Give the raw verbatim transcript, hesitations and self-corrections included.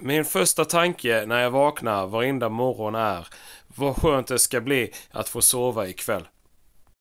Min första tanke när jag vaknar varenda morgon är: vad skönt det ska bli att få sova ikväll.